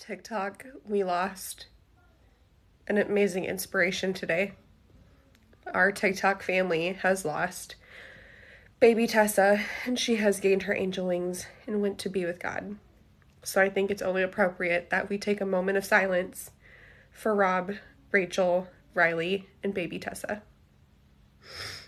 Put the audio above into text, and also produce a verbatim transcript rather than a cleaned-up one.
TikTok, we lost an amazing inspiration today. Our TikTok family has lost baby Tessa, and she has gained her angel wings and went to be with God. So I think it's only appropriate that we take a moment of silence for Rob, Rachel, Riley, and baby Tessa.